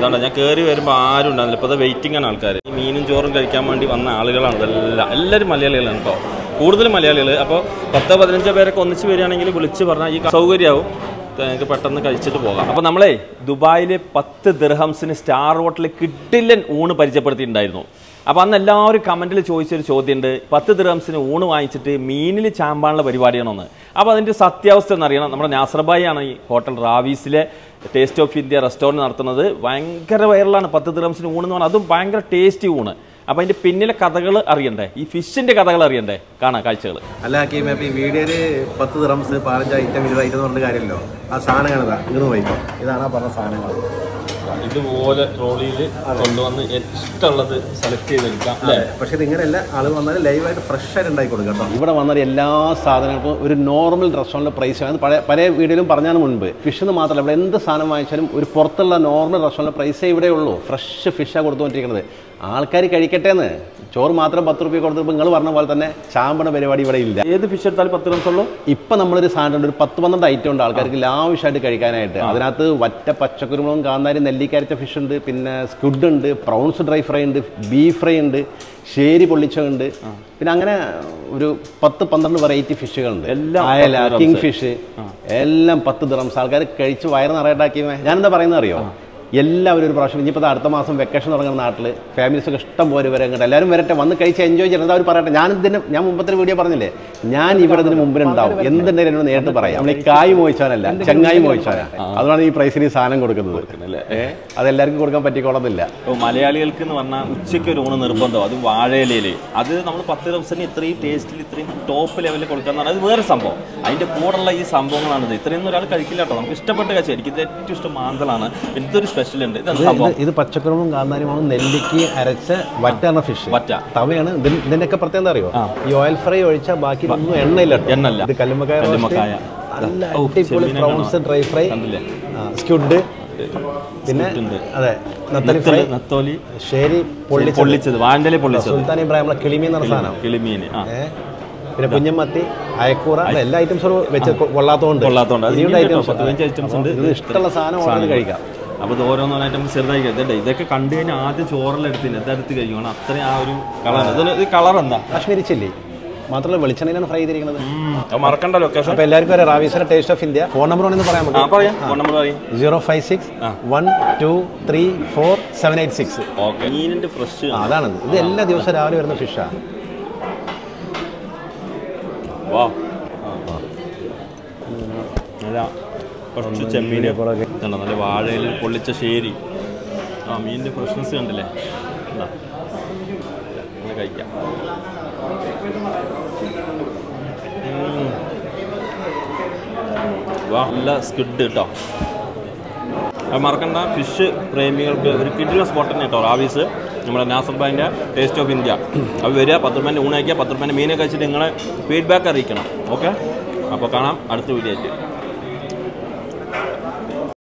ഇതാണ് ഞാൻ കയറി വരുമ്പോൾ ആരും ഉണ്ടാവില്ല. ഇപ്പോൾ അത് വെയിറ്റിംഗ് ആണ് ആൾക്കാർ. ഈ മീനും ചോറും കഴിക്കാൻ വേണ്ടി വന്ന ആളുകളാണ് ഇതെല്ലാം. എല്ലാവരും മലയാളികളാണ് കേട്ടോ, കൂടുതലും മലയാളികൾ. അപ്പോൾ 10-15 പേരൊക്കെ ഒന്നിച്ച് വരികയാണെങ്കിൽ വിളിച്ച് പറഞ്ഞാൽ ഈ സൗകര്യമാവും, ഞങ്ങൾക്ക് പെട്ടെന്ന് കഴിച്ചിട്ട് പോകാം. അപ്പോൾ നമ്മളെ ദുബായിൽ 10 ദിർഹംസിന് സ്റ്റാർ ഹോട്ടലിൽ കിഡിലൻ ഊണ് പരിചയപ്പെടുത്തിയിട്ടുണ്ടായിരുന്നു. അപ്പോൾ അന്ന് എല്ലാവരും കമൻറ്റിൽ ചോദിച്ചൊരു ചോദ്യമുണ്ട്, 10 ദിർഹംസിന് ഊണ് വാങ്ങിച്ചിട്ട് മീനിൽ ചാമ്പാനുള്ള പരിപാടിയാണോന്ന്. അപ്പോൾ അതിൻ്റെ സത്യാവസ്ഥ എന്നറിയണം. നമ്മുടെ നാസർബായി ആണ് ഈ ഹോട്ടൽ റാവീസിലെ ടേസ്റ്റ് ഓഫ് ഇന്ത്യ റെസ്റ്റോറൻറ്റ് നടത്തുന്നത്. ഭയങ്കര വൈറലാണ് 10 ദിർഹംസിന് ഊണെന്ന് പറഞ്ഞാൽ, അതും ഭയങ്കര ടേസ്റ്റി ഊണ്. അപ്പോൾ അതിൻ്റെ പിന്നിലെ കഥകൾ അറിയണ്ടേ, ഈ ഫിഷിൻ്റെ കഥകൾ അറിയണ്ടേ, കാണാം കാഴ്ചകൾ. അല്ല ഹക്കീം, ഈ വീഡിയോയിൽ 10 ദിർഹംസ് 15 ഐറ്റം 20 ഐറ്റം എന്ന് പറഞ്ഞ കാര്യമല്ലോ. ആ സാധനങ്ങളാ ഇങ്ങനെ പോയിക്കോ, ഇതാണ് ആ പറഞ്ഞ സാധനങ്ങൾ. ഇതുപോലെ ട്രോളിയിൽ കൊണ്ടുവന്ന് ഇഷ്ടമുള്ളത് സെലക്ട് ചെയ്തെടുക്കാം അല്ലേ? പക്ഷേ ഇത് ഇങ്ങനെയല്ല, ആൾ വന്നാൽ ലൈവായിട്ട് ഫ്രഷ് ആയിട്ട് ഉണ്ടാക്കി കൊടുക്കാം കേട്ടോ. ഇവിടെ വന്നാൽ എല്ലാ സാധനങ്ങൾക്കും ഒരു നോർമൽ റെസ്റ്റോറൻറ്റ് പ്രൈസ് ആണ്. പല വീഡിയോയിലും പറഞ്ഞാൽ മുൻപ് ഫിഷ് എന്ന് മാത്രമല്ല, ഇവിടെ എന്ത് സാധനം വാങ്ങിച്ചാലും ഒരു പുറത്തുള്ള നോർമൽ റെസ്റ്റോറൻറ്റ് പ്രൈസേ ഇവിടെ ഉള്ളൂ. ഫ്രഷ് ഫിഷാണ് കൊടുത്തുകൊണ്ടിരിക്കുന്നത്. ആൾക്കാർ കഴിക്കട്ടെ എന്ന്. ചോറ് മാത്രം 10 രൂപ കൊടുത്തപ്പോൾ നിങ്ങൾ പറഞ്ഞ പോലെ തന്നെ ചാമ്പണ പരിപാടി ഇവിടെ ഇല്ല. ഏത് ഫിഷ് എടുത്താലും 10 ദിർഹംസ് ഉള്ളൂ. ഇപ്പം നമ്മളൊരു സാധനം ഒരു 10-12 ഐറ്റം ഉണ്ട് ആൾക്കാർക്ക് ലാവിഷായിട്ട് കഴിക്കാനായിട്ട്. അതിനകത്ത് വറ്റ പച്ചക്കുരുമുളകും കാന്താരി നെല്ലിക്കരിച്ച ഫിഷ് ഉണ്ട്, പിന്നെ സ്ക്വിഡ് ഉണ്ട്, പ്രോൺസ് ഡ്രൈ ഫ്രൈ ഉണ്ട്, ബീഫ് ഫ്രൈ ഉണ്ട്, ശേരി പൊള്ളിച്ചുണ്ട്, പിന്നെ അങ്ങനെ ഒരു 10-12 വെറൈറ്റി ഫിഷുകളുണ്ട്. അയല, കിങ് ഫിഷ് എല്ലാം 10 ദിർഹംസ്. ആൾക്കാർ കഴിച്ച് വയറ് നിറയട്ടാക്കിയേ. ഞാനെന്താ പറയുന്നത് അറിയോ, എല്ലാവരും ഒരു പ്രാവശ്യം ഇനിയിപ്പോൾ അടുത്ത മാസം വെക്കേഷൻ തുടങ്ങുന്ന നാട്ടിൽ ഫാമിലീസൊക്കെ ഇഷ്ടം പോലെ വരെ അങ്ങോട്ട് എല്ലാവരും വരട്ടെ, വന്ന് കഴിച്ച് എൻജോയ് ചെയ്യണം. എന്താ അവർ പറയട്ടെ. ഞാൻ മുമ്പത്തെ വീഡിയോ പറഞ്ഞില്ലേ, ഞാൻ ഇവിടെ ഇതിന് മുമ്പിലുണ്ടാവും. എന്തുണ്ടെങ്കിലും എന്നോട് നേരിട്ട് പറയാം. നമ്മൾ ഈ കായ് മോഹിച്ചാനല്ല, ചങ്ങായി മോഹിച്ചാനാ. അതുകൊണ്ടാണ് ഈ പ്രൈസിന് ഈ സാധനം കൊടുക്കുന്നത്. അതെല്ലാവർക്കും കൊടുക്കാൻ പറ്റിക്കോളന്നില്ല. ഇപ്പോൾ മലയാളികൾക്ക് എന്ന് പറഞ്ഞാൽ ഉച്ചയ്ക്ക് ഒരു ഊണ് നിർബന്ധം, അത് വാഴയിലയിൽ. അത് നമ്മൾ 10 ദിർഹംസിന് ഇത്രയും ടേസ്റ്റിൽ ഇത്രയും ടോപ്പ് ലെവലിൽ കൊടുക്കുക എന്ന് പറഞ്ഞാൽ അത് വേറെ സംഭവം. അതിൻ്റെ കൂടെയുള്ള ഈ സംഭവങ്ങളാണിത്. ഇത്രയൊന്നും ഒരാൾ കഴിക്കില്ല കേട്ടോ. നമുക്ക് ഇഷ്ടപ്പെട്ട കഴിച്ചാൽ എനിക്ക് ഇത് ഏറ്റവും ഇഷ്ടം മാന്തളാണ്. ഇതൊരു ഇത് പച്ചക്കറിയും കാന്താരിമുളകും നെല്ലിക്ക് അരച്ച വറ്റാണ് ഫിഷ്. തവയാണ്. ഇതിന്റെയൊക്കെ പ്രത്യേകത അറിയോ, ഈ ഓയിൽ ഫ്രൈ ഒഴിച്ചാൽ ബാക്കി ഒന്നും എണ്ണയില്ല. ഇത് കല്ലുമ്മക്കായ, പ്രോൺസ് ഡ്രൈ ഫ്രൈ, സ്ക്വിഡ്, പിന്നെ അതെ നത്തോലി ഫ്രൈ, നത്തോലി ശേരി പൊള്ളിച്ചത്, വാണ്ടലി പൊള്ളിച്ചത്, സുൽത്താൻ ഇബ്രാഹിം കിളിമീൻ എന്ന സാധനം, കിളിമീൻ, പിന്നെ കുഞ്ഞമ്മത്തി, അയക്കൂറ, എല്ലാ ഐറ്റംസും വെച്ച് കൊള്ളാത്തതുകൊണ്ട് ഇഷ്ടമുള്ള സാധനം കഴിക്കാം. അപ്പോൾ ഇത് ഓരോന്നോരായിട്ട് നമുക്ക് ചെറുതായി കഴിക്കാം. ഇതൊക്കെ കണ്ടു കഴിഞ്ഞാൽ ആദ്യം ചോറെല്ലാം എടുത്തില്ല, ഇതെടുത്ത് കഴിക്കണം. അത്രയും ആ ഒരു കളർ. ഇത് കളർ എന്താ, കാശ്മീരി ചില്ലി മാത്രമല്ല വെളിച്ചെണ്ണയിലാണ് ഫ്രൈ ചെയ്തിരിക്കുന്നത്. മറക്കണ്ട ലൊക്കേഷൻ. അപ്പോൾ എല്ലാവർക്കും ഒരു റാവീസിലെ taste of India. Phone number വേണമെന്ന് പറയാം. Phone number 056-123-4786. ഓക്കെ. മീനിന്റെ ഫ്രഷ് അതാണ്. ഇത് എല്ലാ ദിവസവും രാവിലെ വരുന്ന ഫിഷാണ്. വാ, കുറച്ച് ചെമ്മീൻ, നല്ല വാഴയിൽ പൊള്ളിച്ച ശേരി. ആ മീനിൻ്റെ ഫ്രഷ്നെസ് കണ്ടില്ലേ, എന്താ അങ്ങനെ കഴിക്കാം. വാ, നല്ല സ്ക്വിഡ് കേട്ടോ. അത് മറക്കണ്ട. ഫിഷ് പ്രേമികൾക്ക് ഒരു കിഡിലെ സ്പോട്ട് തന്നെ കേട്ടോ റാവീസ്, നമ്മുടെ നാസർബായിൻ്റെ ടേസ്റ്റ് ഓഫ് ഇന്ത്യ. അത് വരിക, 10 രൂപേൻ്റെ ഊണയക്കുക, 10 രൂപേൻ്റെ മീനെ കഴിച്ചിട്ട് നിങ്ങളെ ഫീഡ്ബാക്ക് അറിയിക്കണം. ഓക്കെ, അപ്പോൾ കാണാം അടുത്ത വീഡിയോ ആയിട്ട്.